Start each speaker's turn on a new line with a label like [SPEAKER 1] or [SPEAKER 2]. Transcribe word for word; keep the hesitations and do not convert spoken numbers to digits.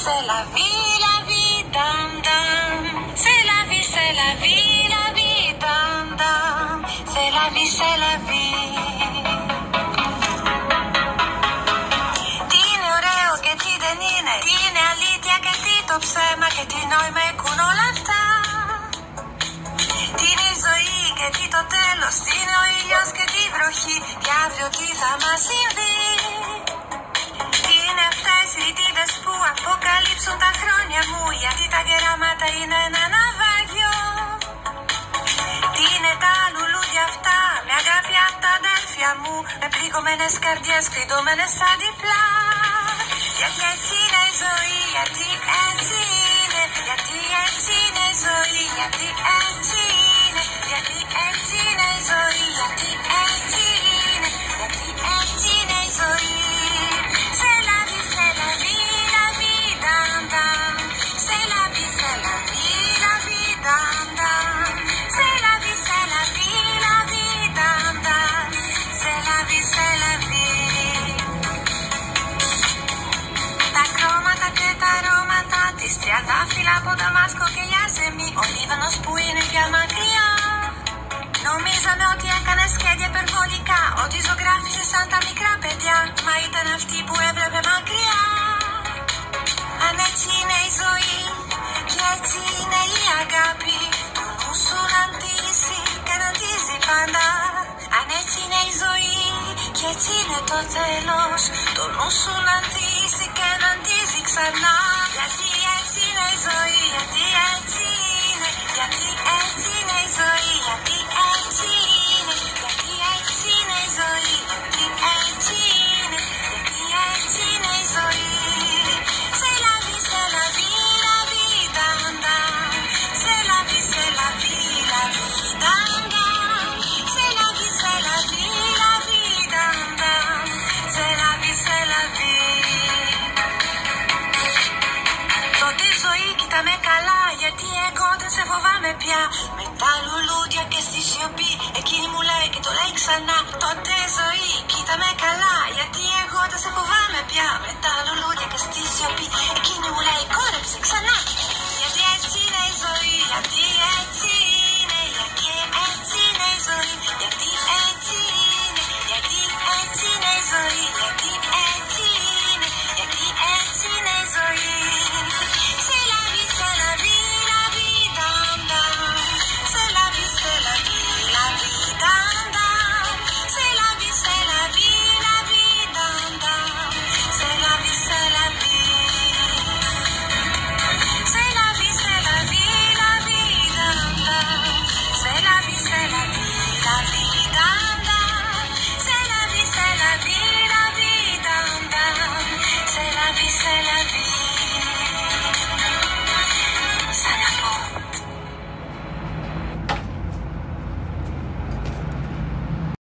[SPEAKER 1] c'est la vie, la vie, dam dam. C'est la vie, c'est la vie, la vie, dam dam. C'est la vie, c'est la vie. Τι είναι ωραίο και τι δεν είναι, τι είναι αλήθεια και τι το ψέμα και τι νόημα έχουν όλα αυτά. Τι είναι η ζωή και τι το τέλος, τι είναι ο ήλιος και τι βροχή και αύριο τι θα μας συμβεί. Τι είναι αυτές οι ρητίδες που αποκαλύψουν τα χρόνια μου, γιατί τα γεράματα είναι ένα ναυάγιο. Τι είναι τα λουλούδια αυτά, με αγάπη απ' τα αδέρφια μου, με πληγωμένες καρδιές κλειδωμένες σαν διπλά. Γιατί έτσι είναι η ζωή, γιατί έτσι είναι, γιατί έτσι είναι η ζωή, γιατί έτσι είναι, γιατί έτσι είναι η ζωή, γιατί έτσι είναι, γιατί έτσι είναι η ζωή. C'est la vie, c'est la vie, la vie, dam dam. C'est la vie, c'est la vie, la vie, dam dam. C'est la vie, c'est la vie, la vie, dam dam. C'est la vie, c'est la vie. Τα χρώματα και τα αρώματα της τριαντάφυλλα από Δαμάσκο και Ιαζεμί, ο Λίβανος που είναι πια μακριά. Νομίζαμε ότι έκανε σχέδια υπερβολικά, ότι ζωγράφισε σαν τα μικρά παιδιά, μα ήταν αυτή που έβλεπε μακριά. Αν έτσι είναι η ζωή και έτσι είναι η αγάπη, το νου σου να αντίσει και να αντίζει πάντα. Αν έτσι είναι η ζωή και έτσι είναι το τέλος, το νου σου να αντίσει και να αντίζει ξανά. Γιατί έτσι είναι η ζωή, γιατί έτσι είναι, γιατί έτσι είναι η ζωή, γιατί έτσι είναι, γιατί έτσι είναι η ζωή, γιατί έτσι είναι, γιατί έτσι είναι η ζωή. C'est la vie, c'est la vie, la vie, dam dam. C'est la vie, c'est la vie, la vie, dam dam. C'est la vie, c'est la vie, la vie, dam dam. C'est la vie, c'est la vie. Τότε η ζωή κοίτα με καλά, γιατί εγώ δεν σε φοβάμαι πια. Με τα λουλούδια και στη σιωπή, εκείνη μου λέει και το λέει ξανά. Το